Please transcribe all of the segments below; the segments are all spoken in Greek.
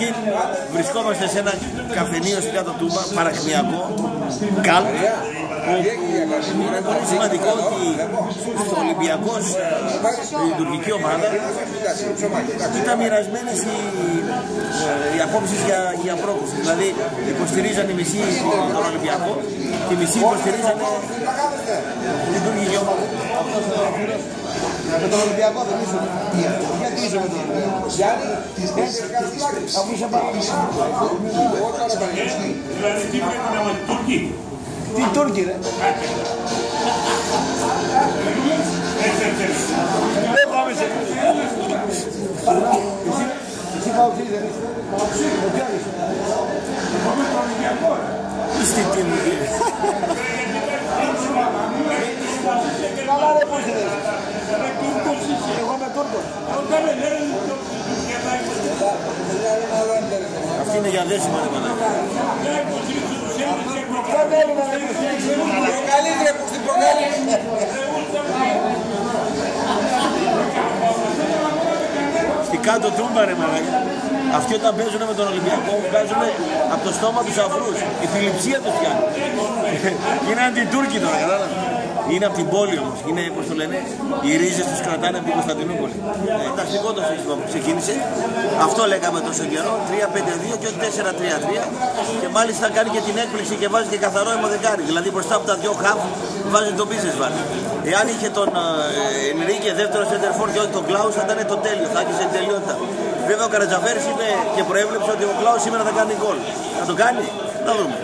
Καταρχήν βρισκόμαστε σε ένα καφενείο στην κάτω Τούμπα, παρακμιακό, καλ, όπου είναι πολύ σημαντικό ότι στο Ολυμπιακός η τουρκική ομάδα ήταν μοιρασμένες οι απόψεις για πρόκληση. Δηλαδή υποστηρίζανε οι μισοί τον Ολυμπιακό και οι μισοί υποστηρίζανε την τουρκική ομάδα. Με τον Ολυμπιακό δεν ήσουν. Γιατί ήσουν με τον Ολυμπιακό? Αφού είσαι πάρα. Δηλαδή τι πρέπει να Τούρκοι. Τι Τούρκοι ρε. Δεν πάμε σε... Εσύ παουξής δεν είσαι. Με ποιον είσαι. Με τον Ολυμπιακό. Είστε τι μου κύριε. Καλά ρε πώς είσαι. Εγώ είμαι Τούρκος. Αυτή είναι για δέσιμα ρε μαλάκα. Καλύτερα που στην προκάλει. Στην κάτω Τούμπα ρε μαλάκα. Αυτοί όταν παίζουν με τον Ολυμπιακό βγάζουν από το στόμα τους αφρούς. Η θλιψία τους πιάνει. Είναι αντιτούρκοι τώρα, κατάλαβα. Είναι από την πόλη όμως. Είναι, πώς το λένε, οι ρίζες τους κρατάνε από την Κωνσταντινούπολη. Τακτικό το σύστημα που ξεκίνησε. Αυτό λέγαμε τόσο καιρό. 3-5-2 και όχι 4-3-3. Και μάλιστα κάνει και την έκπληξη και βάζει και καθαρό αιμοδεκάρι. Δηλαδή μπροστά από τα δυο χαφ βάζει τον Μπίσεσβαρ. Εάν είχε τον Ενρίκε δεύτερο σεντερφόρ και όχι τον Κλάους θα ήταν το τέλειο. Θα άρχισε την τελειότητα. Βέβαια ο Καρατζαφέρης είπε και προέβλεψε ότι ο Κλάους σήμερα θα κάνει γκολ. Θα το κάνει? Θα δούμε.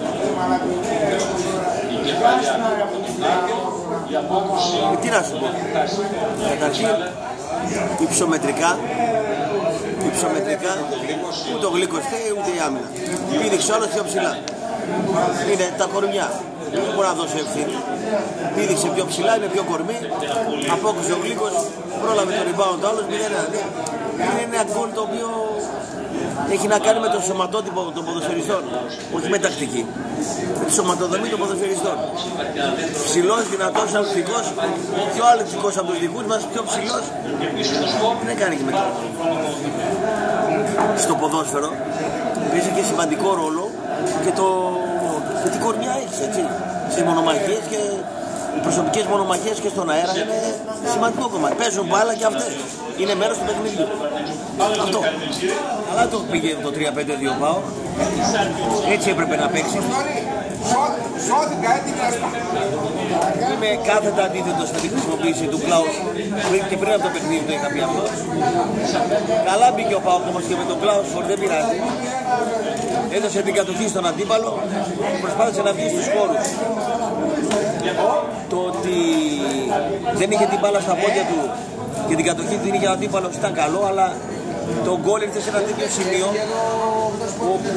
Τι να σου πω. Καταρχήν υψομετρικά ούτε ο Γλίκος ούτε η άμυνα. Πήδηξε όλος πιο ψηλά. Είναι τα κορμιά. Δεν μπορεί να δώσει ευθύνη. Πήδηξε πιο ψηλά, είναι πιο κορμί. Απόκρισε ο Γλίκος, πρόλαβε το rebound το άλλος. Είναι ένα γκολ το οποίο έχει να κάνει με το σωματότυπο των ποδοσφαιριστών. Όχι με τακτική. Με τη σωματοδομή των ποδοσφαιριστών. Ψηλός, δυνατός, αλθικός, πιο αλθικός από τους δικούς μας, πιο ψηλός. Δεν κάνει και μετά. Στο ποδόσφαιρο παίζει και σημαντικό ρόλο και τι κορμιά έχεις, έτσι. Στις μονομαχίες και οι προσωπικές μονομαχίες και στον αέρα είναι σημαντικό κομμάτι. Παίζουν μπάλα και αυτές. Είναι μέρος του παιχνιδιού. Αυτό. Αλλά το πήγε το 3-5-2 πάω. Έτσι έπρεπε να παίξει. Σώθηκα έτοιμα. Είμαι κάθετα αντίθετος στη χρησιμοποίηση του Κλάους και πριν από το παιχνίδι το είχα πει αυτό. Καλά μπήκε ο Πάοκ όμως και με τον Κλάους δεν πειράζει. Έδωσε την κατοχή στον αντίπαλο και προσπάθησε να βγει στους χώρους. Το ότι δεν είχε την μπάλα στα πόδια του και την κατοχή την είχε ο αντίπαλος ήταν καλό, αλλά το γκολ ήρθε σε ένα τέτοιο σημείο όπου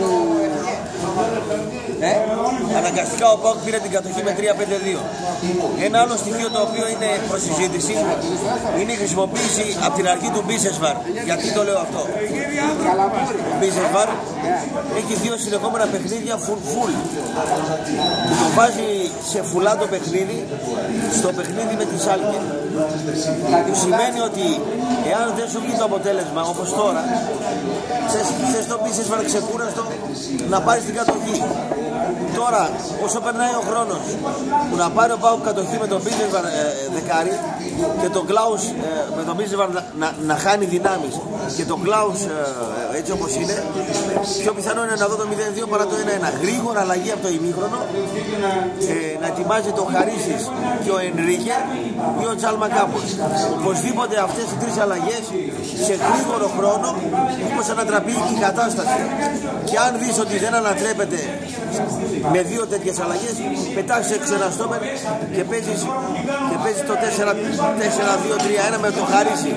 αναγκαστικά ο Πάοκ πήρε την κατοχή με 3-5-2. Ένα άλλο στοιχείο το οποίο είναι προς συζήτηση είναι η χρησιμοποίηση από την αρχή του Μπίσεσβαρ. Γιατί το λέω αυτό? Ο Μπίσεσβαρ έχει δύο συνεχόμενα παιχνίδια full. Το βάζει σε φουλά το παιχνίδι στο παιχνίδι με τη Σάλκε. Που σημαίνει ότι εάν δεν σου βγει το αποτέλεσμα όπως τώρα, θες το Μπίσεσβαρ ξεκούραστο να πάρεις την κατοχή. Τώρα, όσο περνάει ο χρόνος που να πάρει ο Πάοκ κατοχή με τον Μπίσεσβαρ δεκάρι και τον Κλάους με τον Μπίσεσβαρ να χάνει δυνάμεις και τον Κλάους έτσι όπως είναι, πιο πιθανό είναι να δω το 0-2 παρά το 1-1. Γρήγορα αλλαγή από το ημίχρονο, να ετοιμάζεται ο Χαρίσης και ο Ενρίκε ή ο Τσαλμακάπος. Οπωσδήποτε αυτές οι τρεις αλλαγές σε γρήγορο χρόνο όπως ανατραπεί η κατάσταση. Και αν δεις ότι δεν ανατρέπεται με δύο τέτοιες αλλαγές, πετάξεις ξεναστόμεν και παίζεις το 4-2-3-1 με το Χαρίση.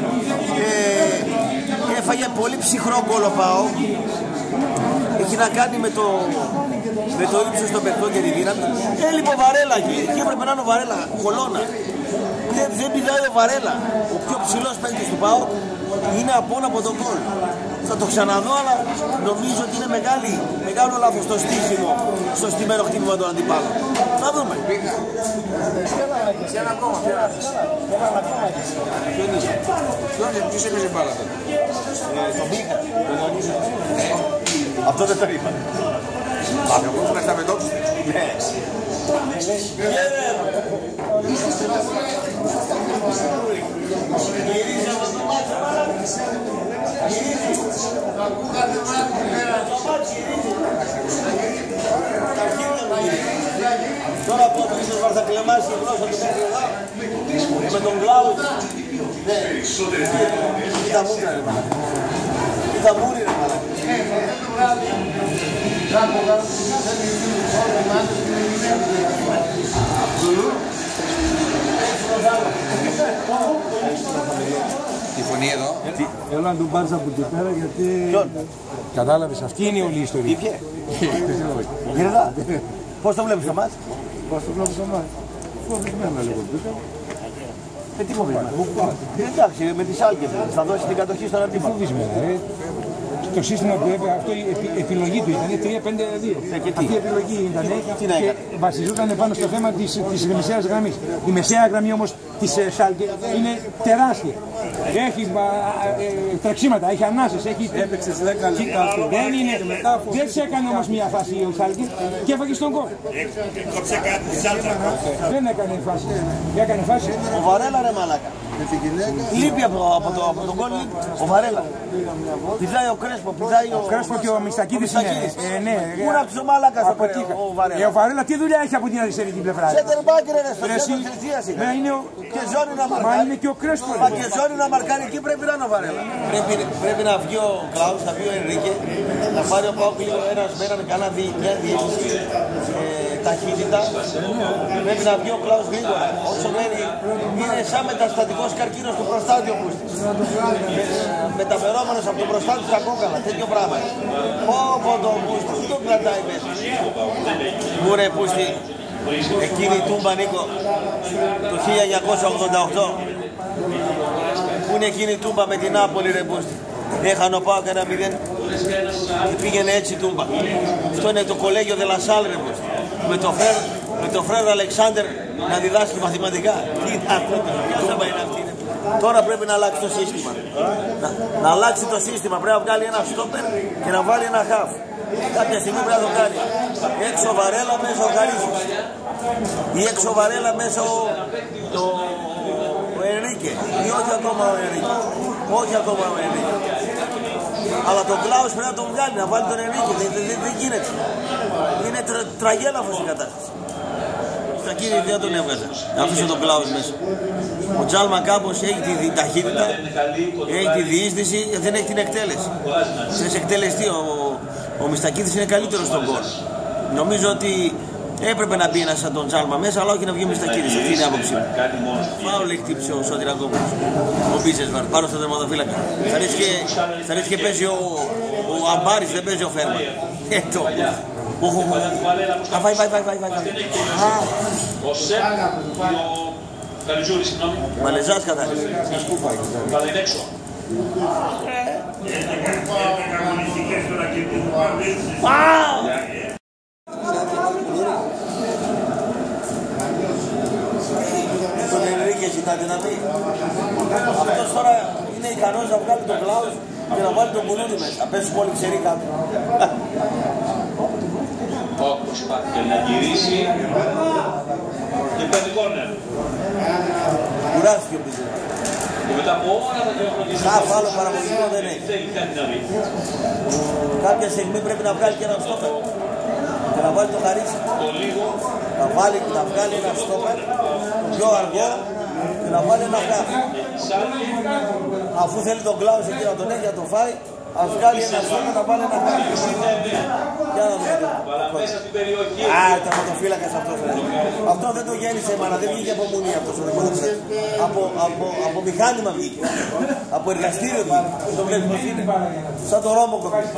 Έφαγε πολύ ψυχρό γκολ ο Πάοκ. Έχει να κάνει με το ύψος των παιχτών και τη δύναμη. Έλειπε ο Βαρέλα και έπρεπε να είναι ο Βαρέλα, κολόνα. Δεν πηδάει ο Βαρέλα. Ο πιο ψηλός παίκτης του ΠΑΟΚ είναι απόν από τον γκολ. Θα το ξαναδώ, αλλά νομίζω ότι είναι μεγάλο λάθος το στήσιμο στο στημένο χτύπημα των αντιπάλων. Θα δούμε. Ένα ακόμα. Ποιος έπαιζε μπάλα τότε? Τον Μπίκα. Αυτό δεν το είπα. Από να σταμετώξει. Ναι. Τώρα που ο Μπίσεσβαρ θα κλεμάσει η γλώσσα του μέχρι εδώ με τον Κλάους. Κοίτα μούτρα ρε μάνα. Κοίτα μούρι ρε μάνα. Τη φωνή εδώ. Έλα να τον πάρεις από εκεί πέρα γιατί... Κατάλαβες, αυτή είναι όλη η ιστορία. Ήπιε. Γυρνά. Πώς το βλέπεις το μάτς? Πώς το βλέπεις το μάτς? Φοβισμένα λίγο πήκα. Τι φοβισμένα? Εντάξει, με τις Άλκες θα δώσει την κατοχή στον αντίπαλο. Φοβισμένα, το σύστημα που έπαιρνε, αυτό η επιλογή του ήταν 3-5-2. Αυτή η επιλογή ήταν και βασιζόταν πάνω στο θέμα της μεσαίας γραμμής. Η μεσαία γραμμή όμως της Σάλκε είναι τεράστια. Έχει τρεξίματα, έχει ανάσες, έχει... Έπαιξες 10 λεπτά. Δεν της έκανε όμως μια φάση η Σάλκε και έφαγε στον κόλ. Δεν έκανε φάση. Έκανε φάση. Ο Βαρέλα ρε μαλάκα. Λείπει από τον κόλ, ο Βαρέλα. Πηδάει ο Κρέσπο, πηδάει ο... Κρέσπο και ο Μιστακίδης είναι. Ναι. Πού είναι από τους μαλάκας ο Βαρέλα. Ο Βαρέλα τι δουλειά έχει από την αριστερή την πλευρά. Σέντερ μπάκ ρε, στο κέντρο της Θεσσίας είναι. Και ζώνη να μαρκάρει. Μα είναι και ο Κρέσπο. Μα και ζώνη να μαρκάρει εκεί πρέπει να είναι ο Βαρέλα. Πρέπει να βγει ο Κλάους, θα βγει ο Ενρίκε, να πάρει ο Πάοκ λίγο ένας μέρα με κανένα μια διεύθυνση ταχύτητα. Πρέπει να βγει ο Κλάους γρήγορα. Όσο μένει είναι σαν μεταστατικός καρκίνος του προστάτη ο Πούστης. Μεταφερόμενος από το προστάτη στα κόκαλα, τέτοιο πράγμα. Όπω το Πούστη, τι το κρατάει μέσα. Μου ρε Πούστη, εκείνη η τούμπα Νίκο, το 1988. Πού είναι εκείνη η τούμπα με την Νάπολη ρε Πούστη. Έχανε ο Πάοκ 1-0 και πήγαινε έτσι η τούμπα. Αυτό είναι το κολέγιο Δελασάλ ρε Πούστη. Με το Φρέδ Αλεξάνδερ να διδάσκει μαθηματικά. Τι είναι αυτό, ποια θέμα είναι αυτή. Τώρα πρέπει να αλλάξει το σύστημα. Να αλλάξει το σύστημα. Πρέπει να βγάλει ένα στόπερ και να βάλει ένα χαφ. Κάποια στιγμή πρέπει να το κάνει. Έξω Βαρέλα μέσα ο Χαρίσης. Ή έξω Βαρέλα μέσα ο Ενρίκε. Ή όχι ακόμα ο Ενρίκε. Όχι ακόμα ο Ενρίκε. Αλλά τον Κλάους πρέπει να τον βγάλει, να βάλει τον Ενρίκε. Δεν γίνεται. Είναι τραγέλαφος η κατάσταση. Στα κύρια δεν τον έβγαζε. Να αφήσω τον Κλάους μέσα. Ο Τζάλμα κάπως έχει τη ταχύτητα, έχει τη διείσδυση, δεν έχει την εκτέλεση. Θες εκτελεστεί, ο Μιστακίδης είναι καλύτερος στον κόλ. Νομίζω ότι έπρεπε να μπει ένας σαν τον Τζάλμα μέσα, αλλά όχι να βγει ο Μιστακίδης. Αυτή είναι η άποψή μου. Φάουλ χτύπησε ο Σωτηρακόπουλος. Ο Μπίσεσβαρ πάνω στο τερματοφύλακα. Θα ρίξει και παίζει ο Αμπάρης, δεν παίζει ο Φέρμαν. Vai. Μαλεζάς κατάληξε. Τον Ενρίκε ζητάτε να πει. Αυτός τώρα είναι ικανός να βγάλει τον Κλάους και να βάλει τον Κουλούνι μέσα. Πέσουν πολύ ξεροί κάτω. Προσπάθησε να γυρίσει και παίρνει κόρνερ. Κουράστηκε ο Μπίζερ. Και μετά από όλα τα γεγονότα Χαφ άλλο παραγωγικό δεν έχει. Κάποια στιγμή πρέπει να βγάλει και ένα στόπερ. Και να βάλει το Χαρίσι. Να βάλει και να βγάλει ένα στόπερ πιο αργό και να βάλει ένα χαφ. Αφού θέλει τον Κλάους εκεί να τον έχει να τον φάει, ας βγάλει ένα στόπερ να βάλει ένα χαφ. Για να δούμε. Α, ήταν φωτοφύλακας αυτός. Αυτό δεν το γέννησε η μάνα, δεν βγήκε από μουνί αυτός ο δημοτικός. Από μηχάνημα βγήκε. Από εργαστήριο βγήκε. Το βλέπεις πως είναι. Σαν το Ρώμο κοπήσει.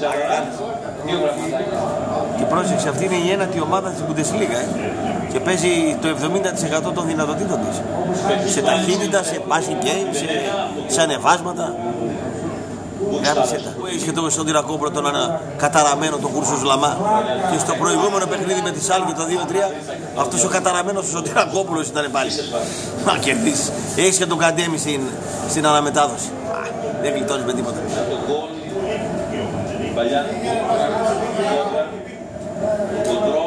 Και πρόσεξε, αυτή είναι η ένατη ομάδα της Bundesliga. Και παίζει το 70% των δυνατοτήτων της. Σε ταχύτητα, σε passing game, σε ανεβάσματα. Είχε το Σωτηρακόπουλο τον καταραμένο τον Κούρσος Λαμά και στο προηγούμενο παιχνίδι με τη Σάλκη το 2-3 αυτός ο καταραμένος ο Σωτηρακόπουλος ήταν πάλι. Μα κερδίσεις. Έχεις και τον Καντέμι στην αναμετάδοση. Δεν γλιτώνεις με τίποτα. Παλιά, κόντρα, κοντρό.